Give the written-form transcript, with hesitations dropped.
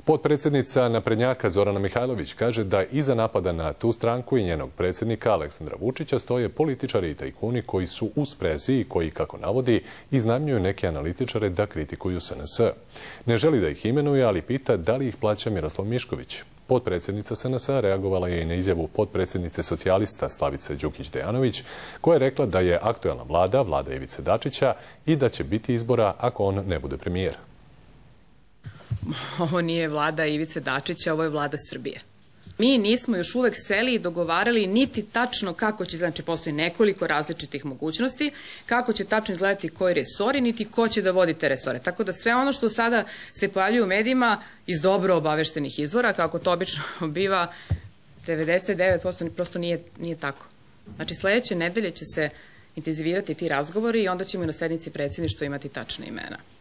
Potpredsjednica naprednjaka Zorana Mihajlović kaže da iza napada na tu stranku i njenog predsjednika Aleksandra Vučića stoje političari i tajkuni koji su u sprezi i koji, kako navodi, iznajmljuju neke analitičare da kritikuju SNS. Ne želi da ih imenuje, ali pita da li ih plaća Miroslav Mišković. Potpredsjednica SNS reagovala je i na izjavu potpredsjednice socijalista Slavice Đukić-Dejanović, koja je rekla da je aktuelna vlada, vlada Ivice Dačića, i da će biti izbora ako on ne bude premijer. Ovo nije vlada Ivice Dačića, ovo je vlada Srbije. Mi nismo još uvek seli i dogovarali niti tačno kako će, znači postoji nekoliko različitih mogućnosti, kako će tačno izgledati koji resori, niti ko će da vodi te resore. Tako da sve ono što sada se pojavljuje u medijima iz dobro obaveštenih izvora, kako to obično biva, 99% prosto nije tako. Znači sledeće nedelje će se intenzivirati ti razgovori i onda ćemo i na sednici predsjedništva imati tačne imena.